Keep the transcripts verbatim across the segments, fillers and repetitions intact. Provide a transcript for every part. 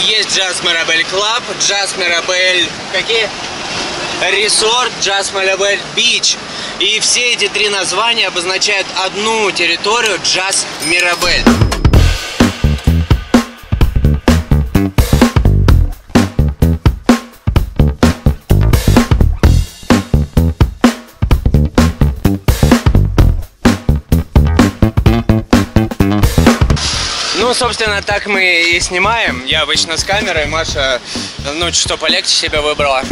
есть Jazz Mirabel Club, Jazz Mirabel... Какие? Resort, Jazz Mirabel Beach. И все эти три названия обозначают одну территорию Jazz Mirabel. Ну, собственно, так мы и снимаем. Я обычно с камерой, Маша, ну, что полегче себе выбрала.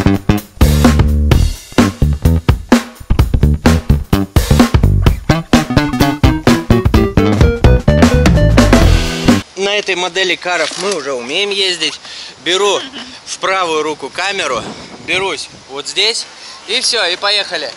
На этой модели каров мы уже умеем ездить. Беру в правую руку камеру, берусь вот здесь, и все, и поехали.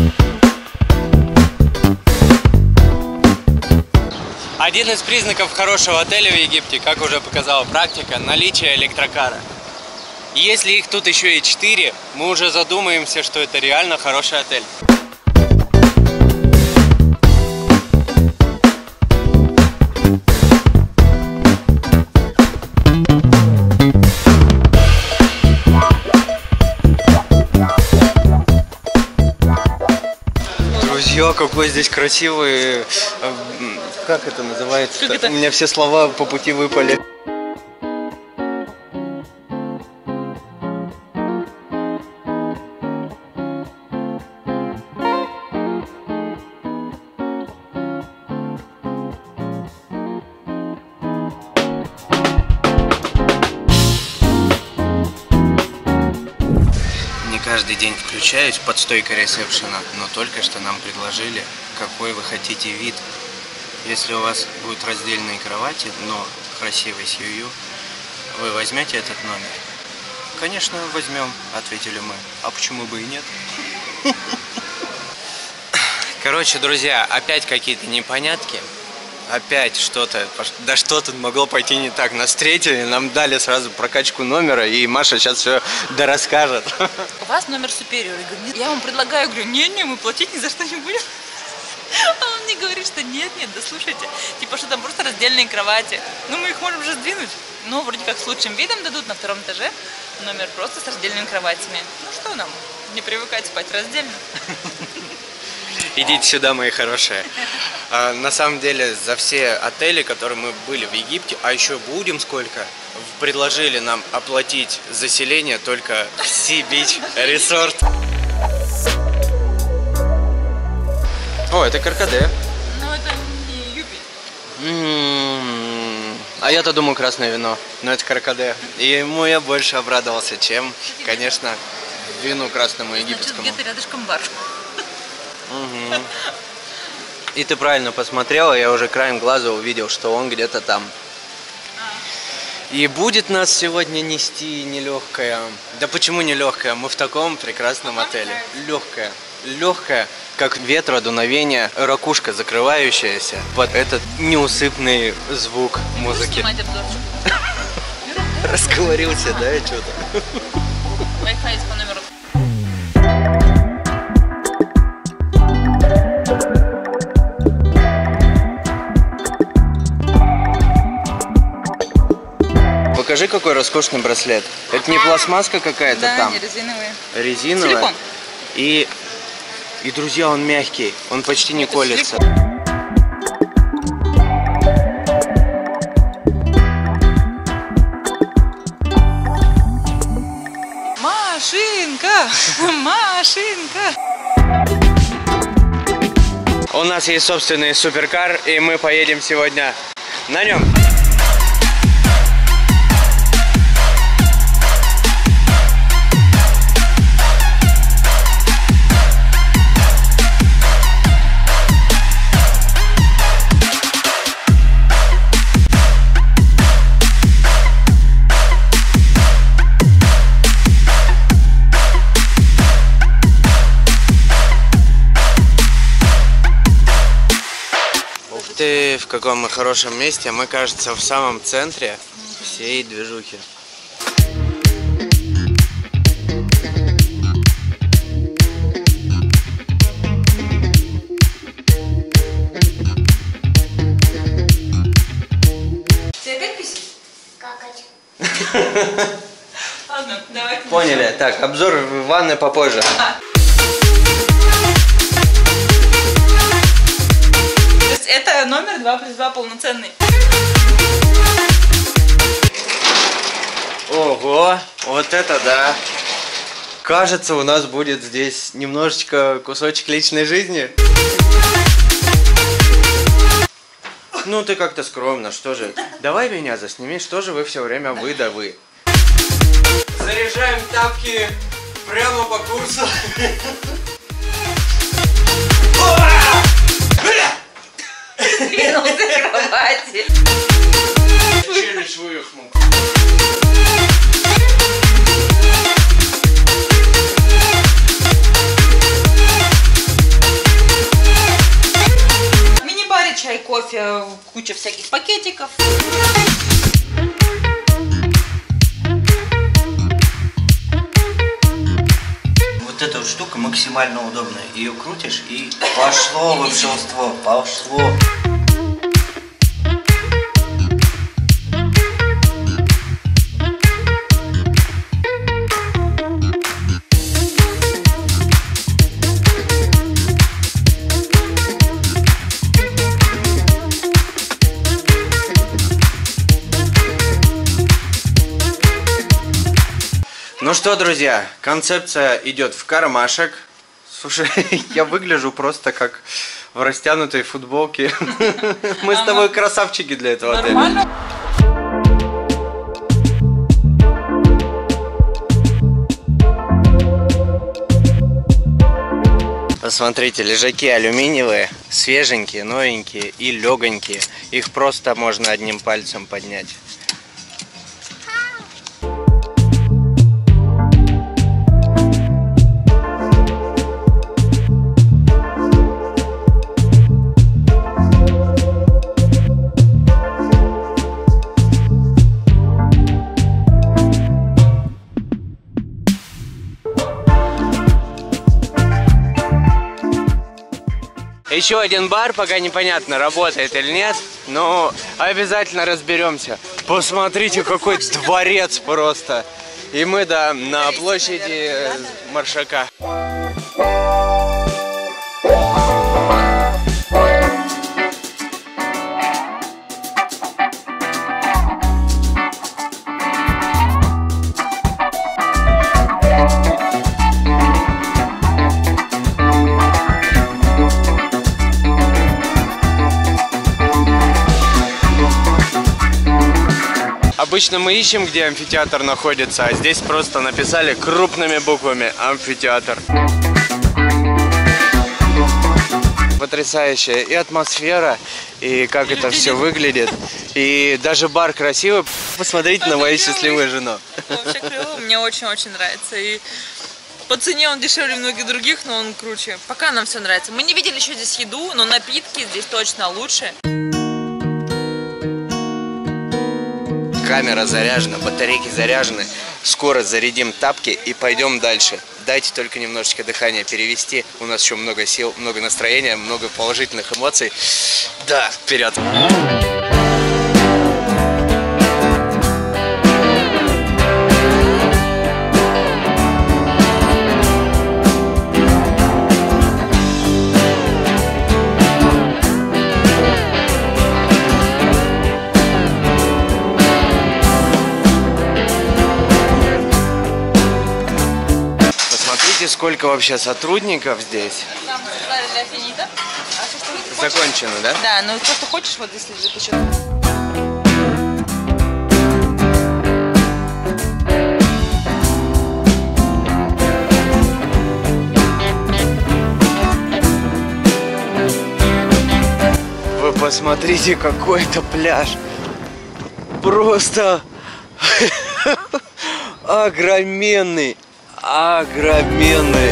Один из признаков хорошего отеля в Египте, как уже показала практика, наличие электрокара. Если их тут еще и четыре, мы уже задумаемся, что это реально хороший отель. Друзья, какой здесь красивый... Как это называется? Как это? У меня все слова по пути выпали. Не каждый день включаюсь под стойкой ресепшена, но только что нам предложили, какой вы хотите вид. Если у вас будут раздельные кровати, но красивый сью, вы возьмете этот номер? Конечно, возьмем, ответили мы. А почему бы и нет? Короче, друзья, опять какие-то непонятки. Опять что-то, да что тут могло пойти не так. Нас встретили, нам дали сразу прокачку номера, и Маша сейчас все дорасскажет. У вас номер супериор. Я вам предлагаю, говорю, не-не, мы платить ни за что не будем. А он мне говорит, что нет, нет, да слушайте, типа, что там просто раздельные кровати. Ну, мы их можем уже сдвинуть. Но вроде как с лучшим видом дадут на втором этаже номер просто с раздельными кроватями. Ну, что нам, не привыкать спать раздельно. Идите сюда, мои хорошие. А, на самом деле, за все отели, которые мы были в Египте, а еще будем сколько, предложили нам оплатить заселение только в Sea Beach Resort. О, это каркаде. Ну, это не юбиль. М-м-м. А я-то думаю, красное вино. Но это каркаде. И ему я больше обрадовался, чем, конечно, вину красному египетскому. Значит, где-то рядышком бар. Угу. И ты правильно посмотрела, я уже краем глаза увидел, что он где-то там. И будет нас сегодня нести нелегкая. Да почему нелегкая? Мы в таком прекрасном отеле. Легкая. Легкая, как ветра, дуновение, ракушка, закрывающаяся под этот неусыпный звук музыки. Расговорился, да, и что-то. Wi-Fi по номеру. Покажи, какой роскошный браслет. Это не пластмасска какая-то, да, там? Да, не резиновые. Резиновая. Силикон. И, и, друзья, он мягкий, он почти не Это колется. силикон. Машинка! Машинка! У нас есть собственный суперкар, и мы поедем сегодня на нем. Ты в каком мы хорошем месте, мы, кажется, в самом центре всей движухи. Тебе опять писать? Какать. Ладно, давайте. Поняли. Так, обзор ванны попозже. А. То есть это номер два плюс два полноценный. Ого, вот это да. Кажется, у нас будет здесь немножечко кусочек личной жизни. Ну ты как-то скромно, что же? Давай меня засними, что же вы все время вы да вы. Заряжаем тапки прямо по курсу. Двинулся к кровати. Челюсть вывихнул. В мини-баре чай, кофе, куча всяких пакетиков. Вот эта вот штука максимально удобная. Ее крутишь и пошло волшебство, пошло. Ну что, друзья, концепция идет в кармашек. Слушай, я выгляжу просто как в растянутой футболке. Мы с тобой красавчики для этого отеля. Посмотрите, лежаки алюминиевые, свеженькие, новенькие и легонькие. Их просто можно одним пальцем поднять. Еще один бар, пока непонятно, работает или нет, но обязательно разберемся. Посмотрите, какой дворец просто. И мы, да, на площади Маршака. Обычно мы ищем, где амфитеатр находится, а здесь просто написали крупными буквами «Амфитеатр». Потрясающая и атмосфера, и как это все выглядит, и даже бар красивый. Посмотрите на мою счастливую жену. Вообще клево, мне очень-очень нравится. И по цене он дешевле многих других, но он круче. Пока нам все нравится. Мы не видели еще здесь еду, но напитки здесь точно лучше. Камера заряжена, батарейки заряжены. Скоро зарядим тапки и пойдем дальше. Дайте только немножечко дыхания перевести. У нас еще много сил, много настроения, много положительных эмоций. Да, вперед! Сколько вообще сотрудников здесь? Нам сказали для финита. А что, что ты хочешь? Закончено, да? Да, ну то, что хочешь, вот если ты что. Вы посмотрите, какой это пляж. Просто огроменный. Огроменный.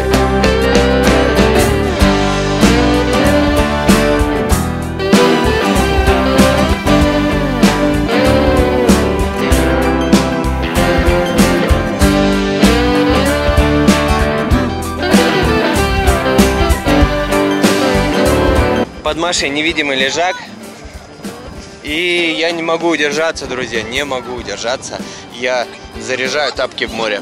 Под Машей невидимый лежак. И я не могу удержаться, друзья, не могу удержаться. Я заряжаю тапки в море.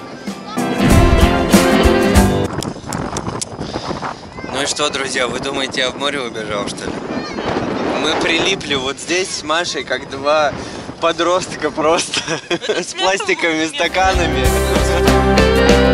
Ну и что, друзья, вы думаете, я в море убежал, что ли? Мы прилипли вот здесь с Машей, как два подростка просто, с пластиковыми стаканами.